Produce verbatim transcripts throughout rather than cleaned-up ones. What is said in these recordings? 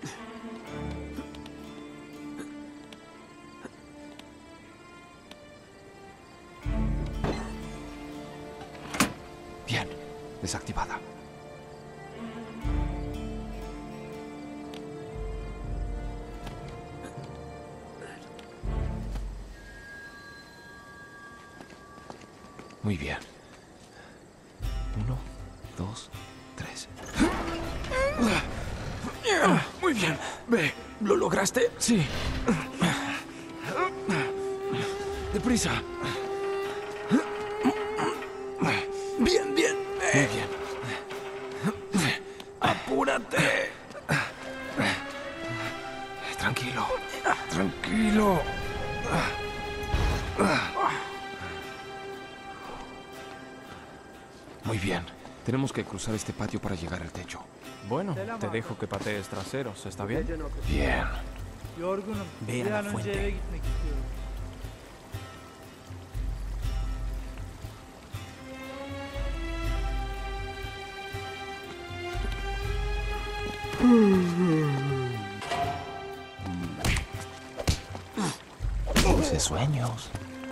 Bien, desactivada. Muy bien. Uno, dos, tres. Muy bien. Ve, ¿lo lograste? Sí. Deprisa. Bien, bien. Muy bien. Apúrate. Tranquilo. Tranquilo. Muy bien. Tenemos que cruzar este patio para llegar al techo. Bueno, te dejo que patees traseros, ¿está bien? Bien. Yorgunum. Ve a Bir la an önce fuente. eve gitmek istiyorum. Dulces sueños.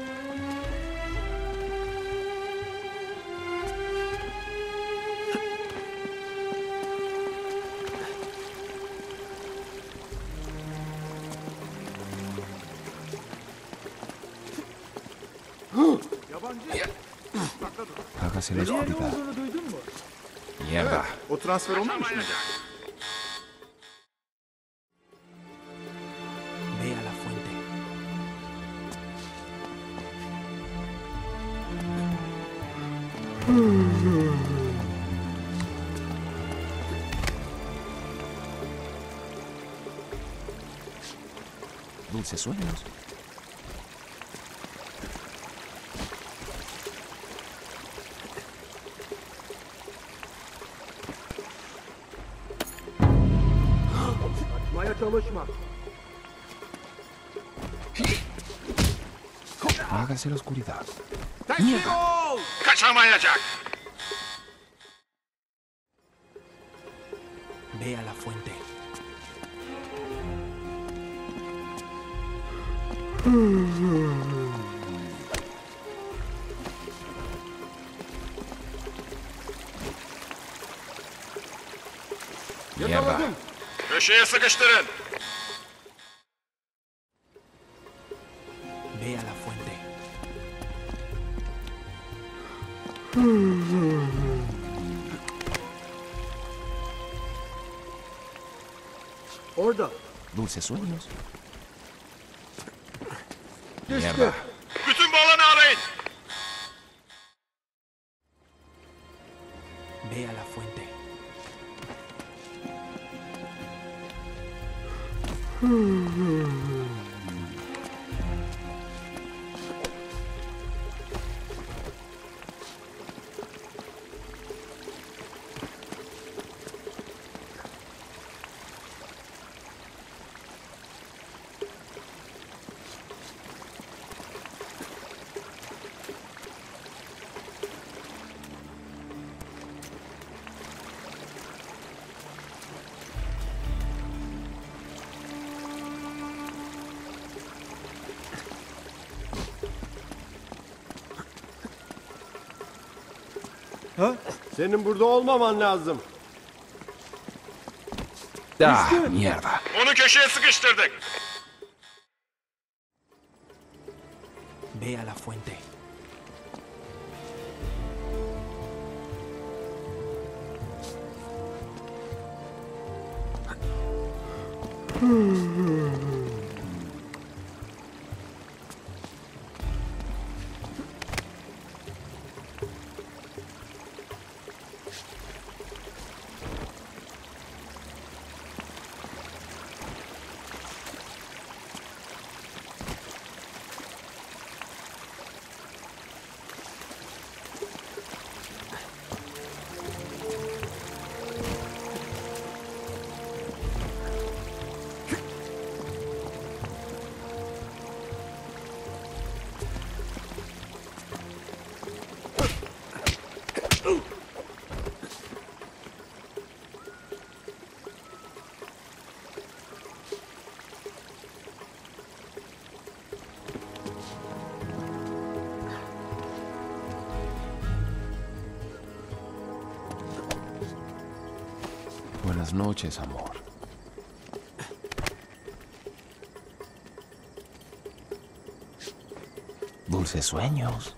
Hágase la Nereye ne oscuridad. olduğunu duydun mu? Mierda. O transfer olmamış mı? Ve a la fuente. Dulces sueños. Maya çalışma. Hágase la oscuridad. Teslim ol! Kaçamayacak! Ve a la fuente. Mierda. Köşeye sıkıştırın! Ve a la fuente. Orada. Dulces sueños. Düştü. Mierda. Bütün balonu arayın! Ve a la fuente. Ha? Senin burada olmaman lazım. Ah, mierda. Onu köşeye sıkıştırdık. Ve a la fuente. Buenas noches, amor. Dulces sueños.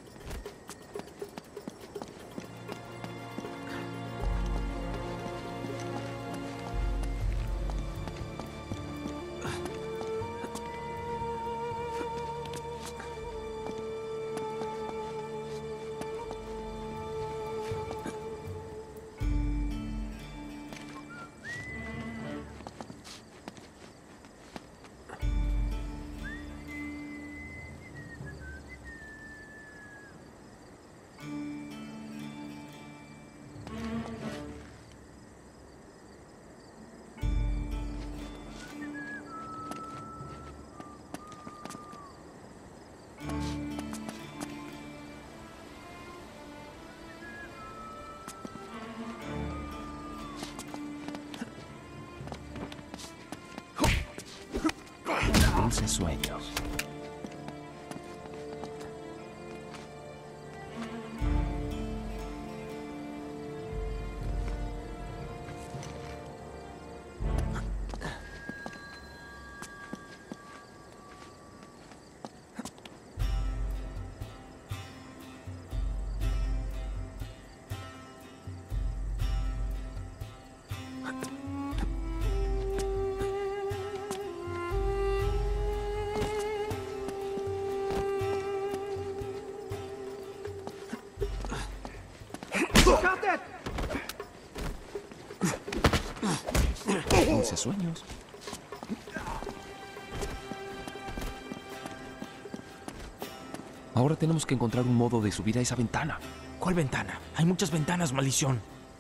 Dulces sueños. Dulces sueños. Ahora tenemos que encontrar un modo de subir a esa ventana. ¿Cuál ventana? Hay muchas ventanas, maldición.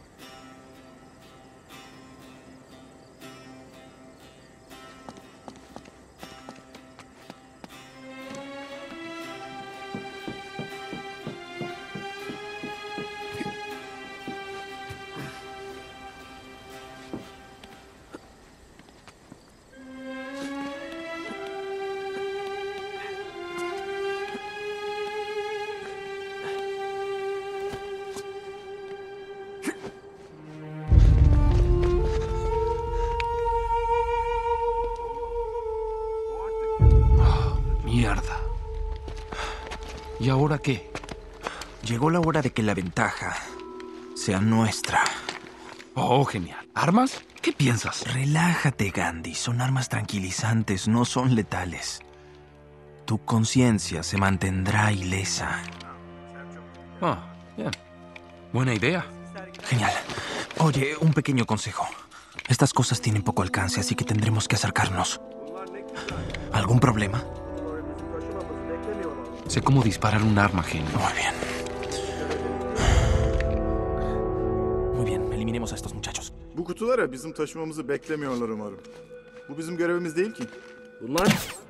Mierda. ¿Y ahora qué? Llegó la hora de que la ventaja sea nuestra. Oh, genial. ¿Armas? ¿Qué piensas? Relájate, Gandhi. Son armas tranquilizantes, no son letales. Tu conciencia se mantendrá ilesa. Ah, bien. Buena idea. Genial. Oye, un pequeño consejo. Estas cosas tienen poco alcance, así que tendremos que acercarnos. ¿Algún problema? Sé cómo disparar un arma, genio. Muy bien. Muy bien, eliminemos a estos muchachos. Bu kutulara bizim taşımamızı beklemiyorlar umarım. Bu bizim görevimiz değil ki. Bunlar...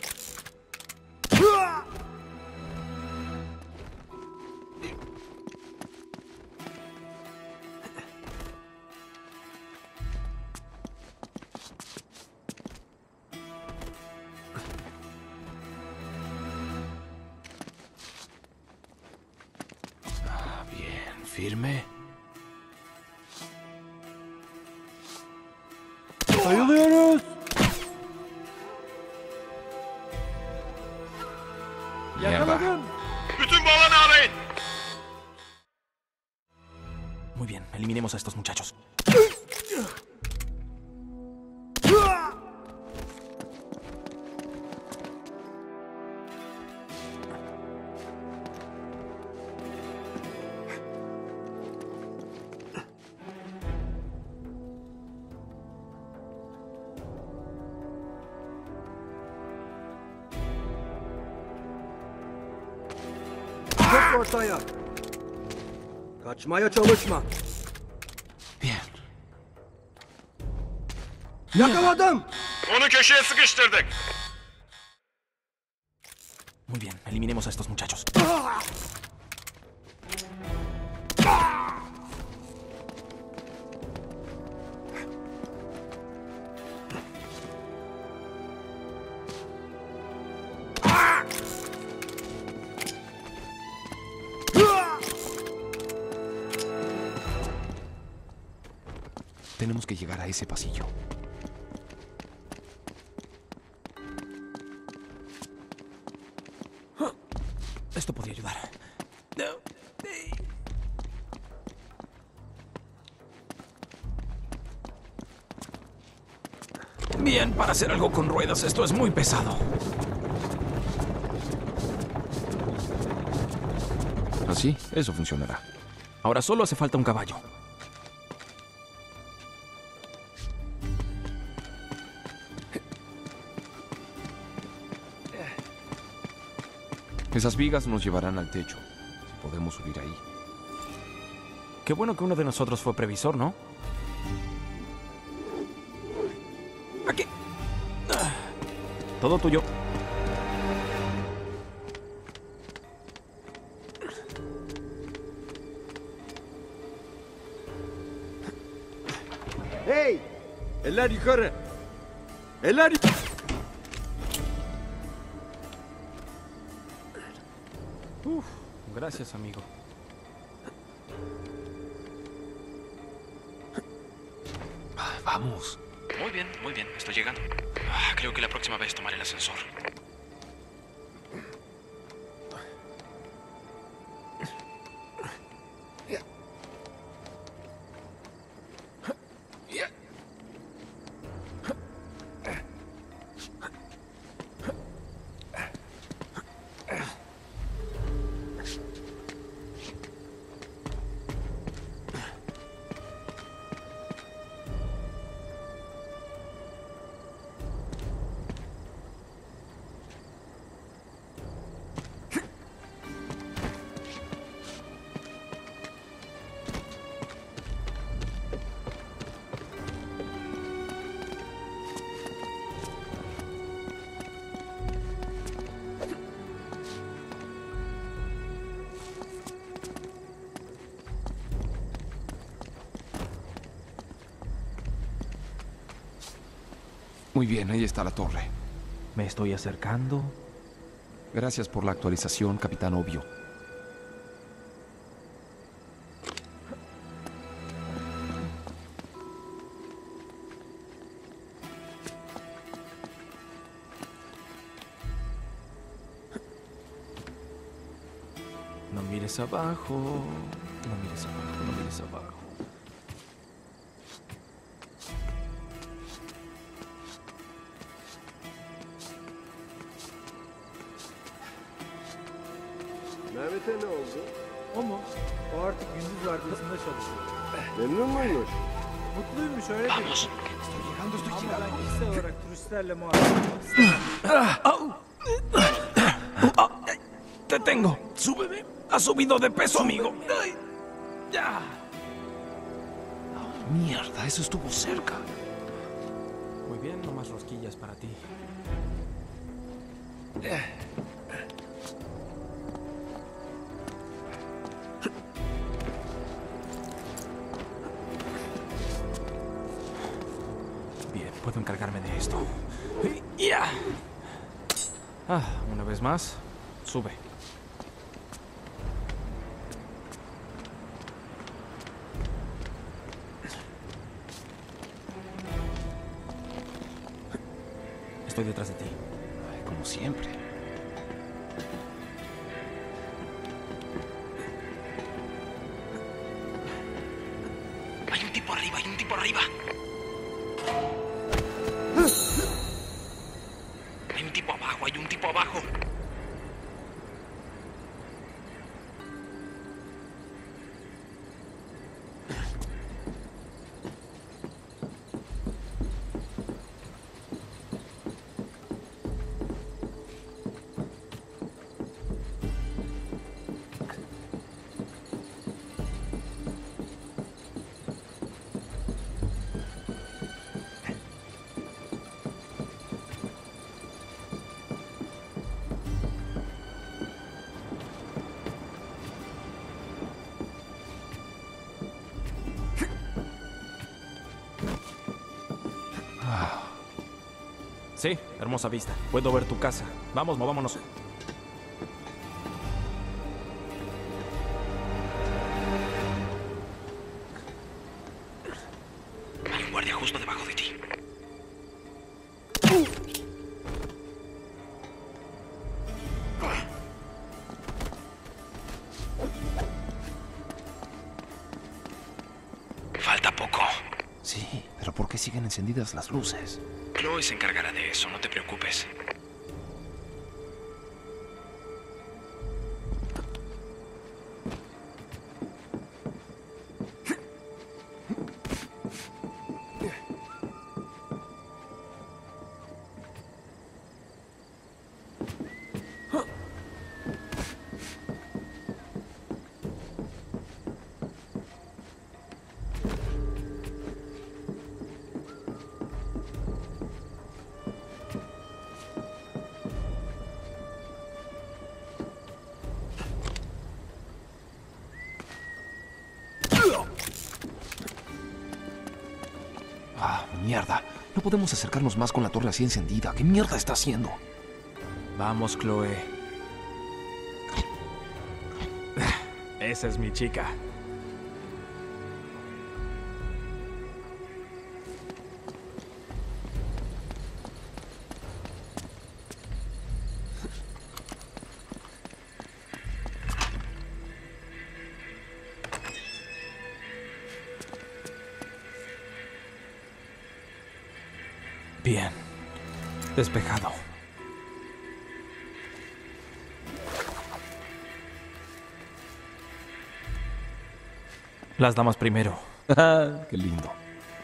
Bien, firme. Sayılıyoruz. Mierda. Yakaladım. Bütün bu alanı arayın. Muy bien, eliminemos a estos muchachos. Çök ortaya. Kaçmaya çalışma. Bien. Yakaladım. Onu köşeye sıkıştırdık. Muy bien, eliminemos a estos muchachos. Tenemos que llegar a ese pasillo. Esto podría ayudar. Bien, para hacer algo con ruedas, esto es muy pesado. Así, eso funcionará. Ahora solo hace falta un caballo. Esas vigas nos llevarán al techo. Si podemos subir ahí. Qué bueno que uno de nosotros fue previsor, ¿no? Aquí. Ah, todo tuyo. Hey! Eller yukarı. Eller yukarı. Uf, gracias, amigo. Vamos. Muy bien, muy bien. Estoy llegando. Ah, creo que la próxima vez tomaré el ascensor. Muy bien, ahí está la torre. Me estoy acercando. Gracias por la actualización, Capitán Obvio. No mires abajo. No mires abajo, no mires abajo. Mehmet'e ne oldu? O mu? O artık gündüz vardiyasında çalışıyor. Memnun muymuş? Mutluymuş öyle değil. Vamos. Ama ben kişisel olarak turistlerle muhabbet etmek istemem. Te tengo. Súbeme. Has subido de peso, amigo. Ay, ya. Mierda, eso estuvo cerca. Muy bien, no más rosquillas para ti. Bien, puedo encargarme de esto. ¡Ya! Ah, una vez más, sube. Estoy detrás de ti. Ay, como siempre. Hay un tipo arriba, hay un tipo arriba. Hay un tipo abajo, hay un tipo abajo. Sí, hermosa vista. Puedo ver tu casa. Vamos, movámonos. Hay guardia justo debajo de ti. Falta poco. Sí, pero ¿por qué siguen encendidas las luces? Chloe se encargará de eso, no te preocupes. Ah, mierda. No podemos acercarnos más con la torre así encendida. ¿Qué mierda está haciendo? Vamos, Chloe. Esa es mi chica. Bien. Despejado. Las damas primero. Qué lindo.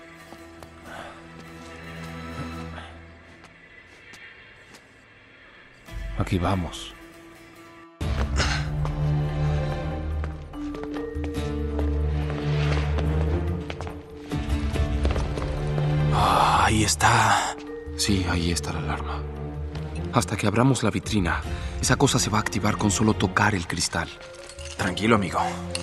Aquí vamos. Ah, ahí está. Sí, ahí está la alarma. Hasta que abramos la vitrina, esa cosa se va a activar con solo tocar el cristal. Tranquilo, amigo.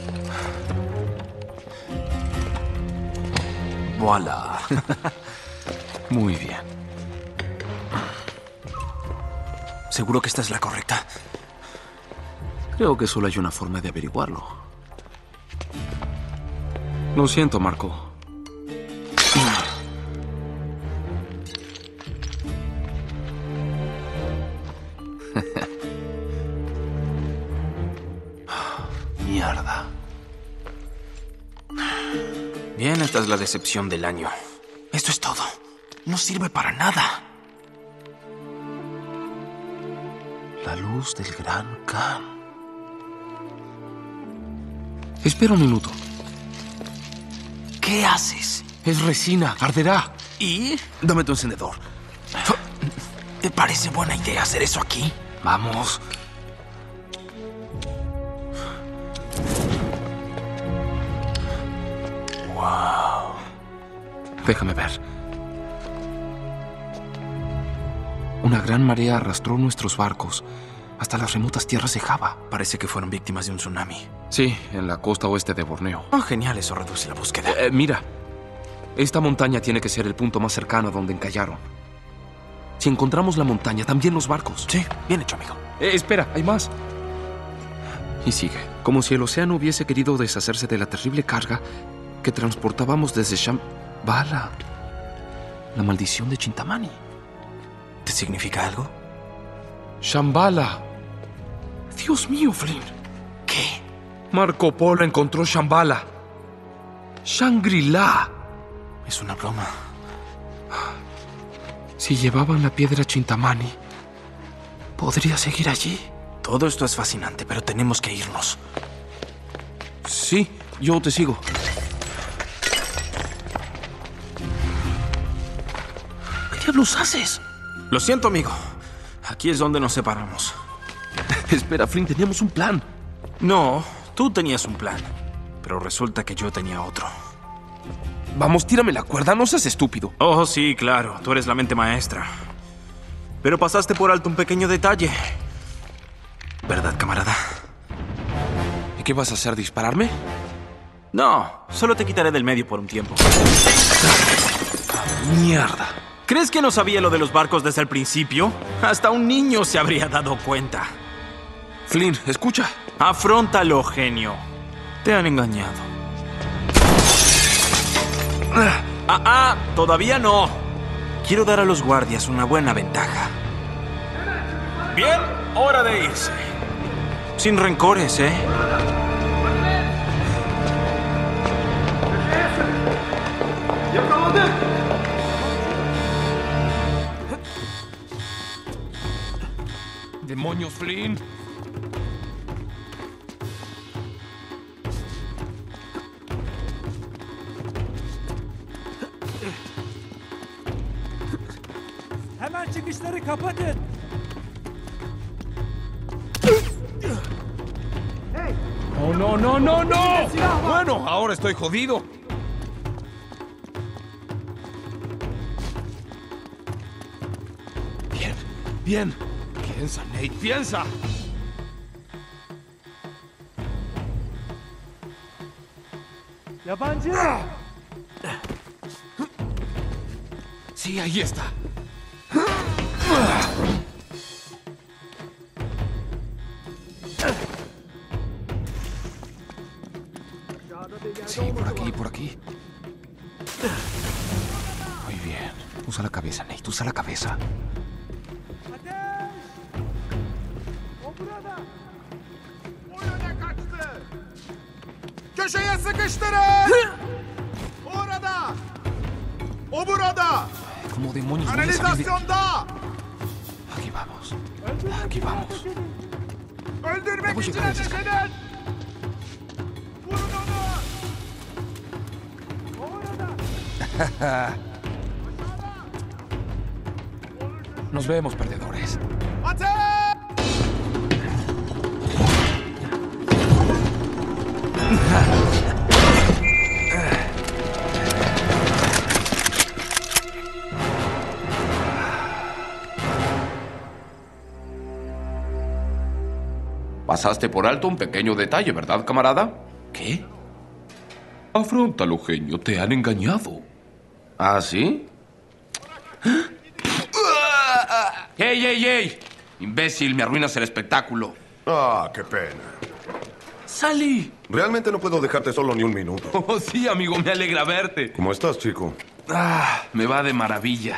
Voilà. Muy bien. ¿Seguro que esta es la correcta? Creo que solo hay una forma de averiguarlo. Lo siento, Marco. Mierda. Bien, esta es la decepción del año. Esto es todo. No sirve para nada. La luz del Gran Khan. Espera un minuto. ¿Qué haces? Es resina, arderá. ¿Y? Dame tu encendedor. ¿Te parece buena idea hacer eso aquí? Vamos. Wow. Déjame ver. Una gran marea arrastró nuestros barcos hasta las remotas tierras de Java. Parece que fueron víctimas de un tsunami. Sí, en la costa oeste de Borneo. Oh, genial, eso reduce la búsqueda. Eh, mira, esta montaña tiene que ser el punto más cercano a donde encallaron. Si encontramos la montaña, también los barcos. Sí, bien hecho, amigo. Eh, espera, hay más. Y sigue. Como si el océano hubiese querido deshacerse de la terrible carga que transportábamos desde Shambhala. La maldición de Chintamani. ¿Te significa algo? Shambhala. Dios mío, Flynn. ¿Qué? Marco Polo encontró Shambhala. Shangri-La. Es una broma. Si llevaban la piedra Chintamani, podría seguir allí. Todo esto es fascinante, pero tenemos que irnos. Sí, yo te sigo. ¿Qué diablos haces? Lo siento, amigo. Aquí es donde nos separamos. Espera, Flynn, teníamos un plan. No, tú tenías un plan. Pero resulta que yo tenía otro. Vamos, tírame la cuerda, no seas estúpido. Oh, sí, claro. Tú eres la mente maestra. Pero pasaste por alto un pequeño detalle. ¿Verdad, camarada? ¿Y qué vas a hacer, dispararme? No, solo te quitaré del medio por un tiempo. Mierda. ¿Crees que no sabía lo de los barcos desde el principio? Hasta un niño se habría dado cuenta. Flynn, escucha. Afróntalo, genio. Te han engañado. Ah, ah, todavía no. Quiero dar a los guardias una buena ventaja. Bien, hora de irse. Sin rencores, ¿eh? ¡Demonios, Flynn! Hemen çıkışları kapatın. ¡Oh, no, no, no, no! Bueno, ahora estoy jodido. Bien, bien. Piensa, Nate, piensa. Yabancı. Sí, ahí está. Sí, por aquí, por aquí. Muy bien. Usa la cabeza, Nate. Usa la cabeza. O burada. Oyuna kaçtı. Köşeye sıkıştırın. Orada. O burada. ¿Cómo demonios voy a salir de... Kanalizasyonda. Aquí vamos. Aquí vamos. Öldürmek Çabuk için yukarı ateş çık. edin. Vurun onu. O orada. Nos vemos, perdedores. Ateş! Pasaste por alto un pequeño detalle, ¿verdad, camarada? ¿Qué? Afróntalo, genio. Te han engañado. ¿Ah, sí? ¡Ey, ey, ey! Imbécil, me arruinas el espectáculo. Ah, qué pena. ¡Salí! Realmente no puedo dejarte solo ni un minuto. Oh, sí, amigo, me alegra verte. ¿Cómo estás, chico? Ah, me va de maravilla.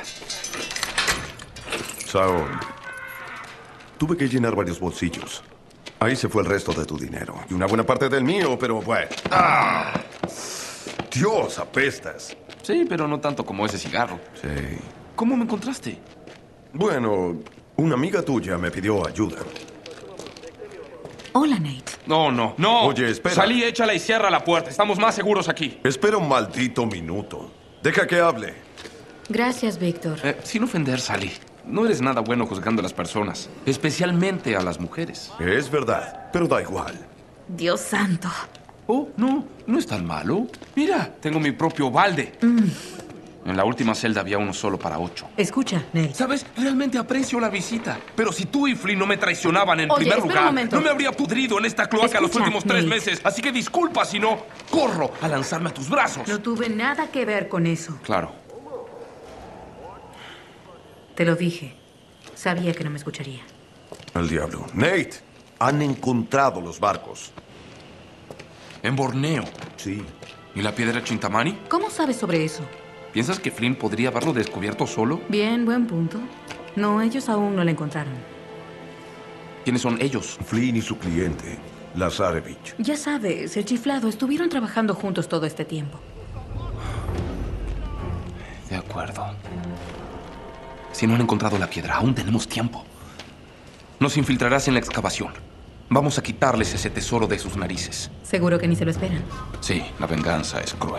Saúl, tuve que llenar varios bolsillos. Ahí se fue el resto de tu dinero. Y una buena parte del mío, pero bueno. ¡Ah! Dios, apestas. Sí, pero no tanto como ese cigarro. Sí. ¿Cómo me encontraste? Bueno, una amiga tuya me pidió ayuda. Hola, Nate. No, no, no. Oye, espera. Salí, échala y cierra la puerta. Estamos más seguros aquí. Espera un maldito minuto. Deja que hable. Gracias, Víctor. Eh, sin ofender, Sally. No eres nada bueno juzgando a las personas, especialmente a las mujeres. Es verdad, pero da igual. Dios santo. Oh, no, no es tan malo. Mira, tengo mi propio balde. Mm. En la última celda había uno solo para ocho. Escucha, Nate. ¿Sabes? Realmente aprecio la visita. Pero si tú y Flynn no me traicionaban en Oye, primer espera un lugar, momento. no me habría pudrido en esta cloaca los Escucha, últimos tres Nate. meses. Así que disculpa si no corro a lanzarme a tus brazos. No tuve nada que ver con eso. Claro. Te lo dije. Sabía que no me escucharía. Al diablo. Nate, han encontrado los barcos. En Borneo. Sí. ¿Y la piedra Chintamani? ¿Cómo sabes sobre eso? ¿Piensas que Flynn podría haberlo descubierto solo? Bien, buen punto. No, ellos aún no la encontraron. ¿Quiénes son ellos? Flynn y su cliente, Lazarevich. Ya sabes, el chiflado. Estuvieron trabajando juntos todo este tiempo. De acuerdo. Si no han encontrado la piedra, aún tenemos tiempo. Nos infiltrarás en la excavación. Vamos a quitarles ese tesoro de sus narices. Seguro que ni se lo esperan. Sí, la venganza es cruel.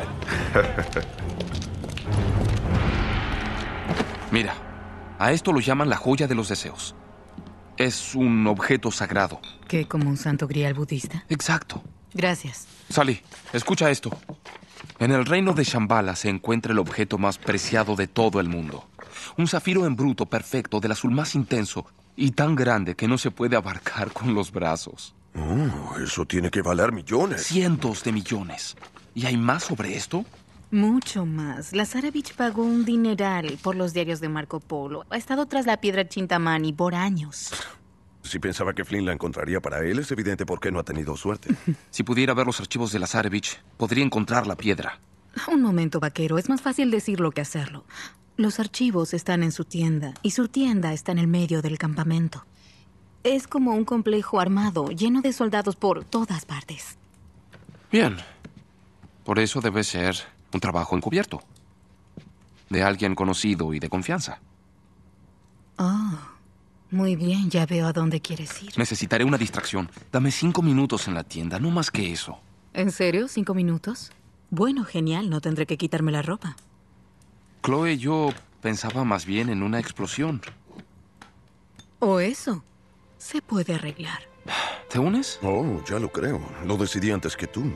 Mira, a esto lo llaman la joya de los deseos. Es un objeto sagrado. ¿Qué, como un santo grial budista? Exacto. Gracias. Sally, escucha esto. En el reino de Shambhala se encuentra el objeto más preciado de todo el mundo. Un zafiro en bruto perfecto, del azul más intenso y tan grande que no se puede abarcar con los brazos. Oh, eso tiene que valer millones. Cientos de millones. ¿Y hay más sobre esto? Mucho más. Lazarevich pagó un dineral por los diarios de Marco Polo. Ha estado tras la piedra Chintamani por años. Si pensaba que Flynn la encontraría para él, es evidente por qué no ha tenido suerte. Si pudiera ver los archivos de Lazarevich, podría encontrar la piedra. Un momento, vaquero. Es más fácil decirlo que hacerlo. Los archivos están en su tienda, y su tienda está en el medio del campamento. Es como un complejo armado, lleno de soldados por todas partes. Bien. Por eso debe ser un trabajo encubierto. De alguien conocido y de confianza. Oh, muy bien. Ya veo a dónde quieres ir. Necesitaré una distracción. Dame cinco minutos en la tienda, no más que eso. ¿En serio? ¿Cinco minutos? Bueno, genial. No tendré que quitarme la ropa. Chloe, yo pensaba más bien en una explosión. ¿O eso? Se puede arreglar. ¿Te unes? Oh, ya lo creo. Lo decidí antes que tú.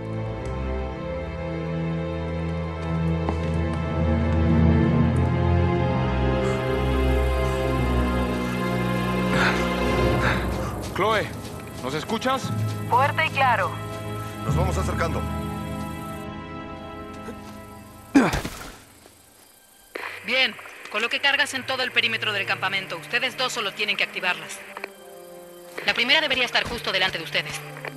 Chloe, ¿nos escuchas? Fuerte y claro. Nos vamos acercando. Bien. Coloque cargas en todo el perímetro del campamento. Ustedes dos solo tienen que activarlas. La primera debería estar justo delante de ustedes.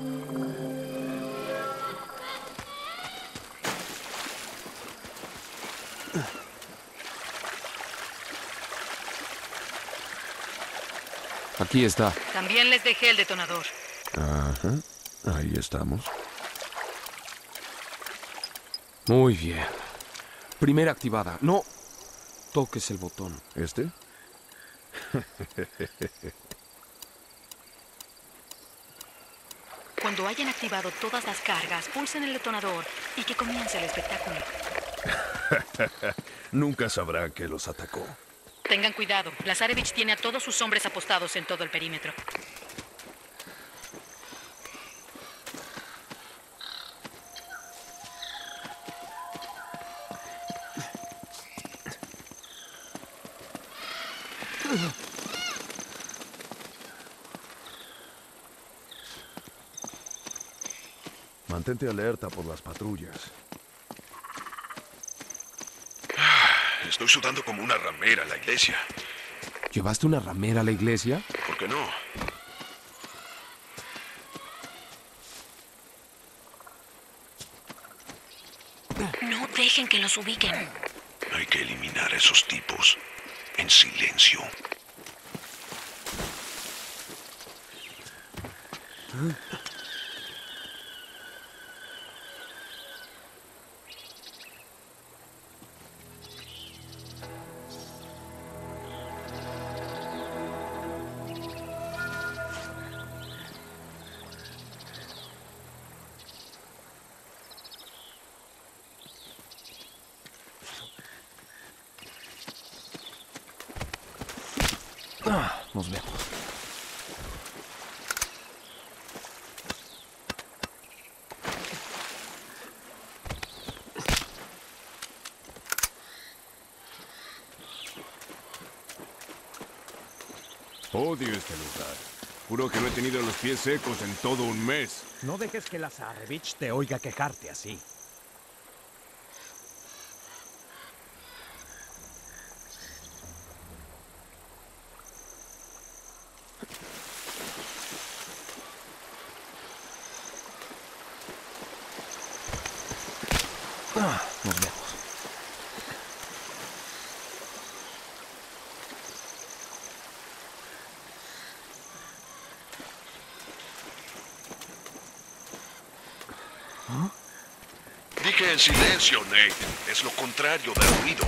Aquí está. También les dejé el detonador. Ajá. Ahí estamos. Muy bien. Primera activada. No toques el botón. ¿Este? Cuando hayan activado todas las cargas, pulsen el detonador y que comience el espectáculo. Nunca sabrán que los atacó. Tengan cuidado. Lazarevich tiene a todos sus hombres apostados en todo el perímetro. Mantente alerta por las patrullas. Estoy sudando como una ramera en la iglesia. ¿Llevaste una ramera a la iglesia? ¿Por qué no? No dejen que los ubiquen. Hay que eliminar a esos tipos en silencio. Ah, nos vemos. Odio este lugar. Juro que no he tenido los pies secos en todo un mes. No dejes que Lazarevich te oiga quejarte así. Ah, nos vemos. Dije en silencio, Nate. Es lo contrario de ruido.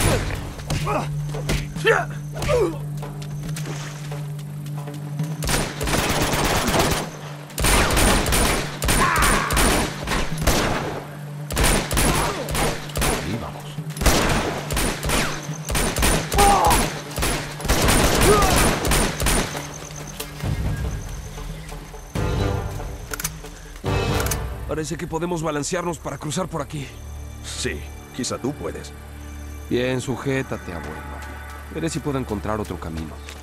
Ahí vamos. Parece que podemos balancearnos para cruzar por aquí. Sí, quizá tú puedes. Bien, sujétate, abuelo. Veré si puedo encontrar otro camino.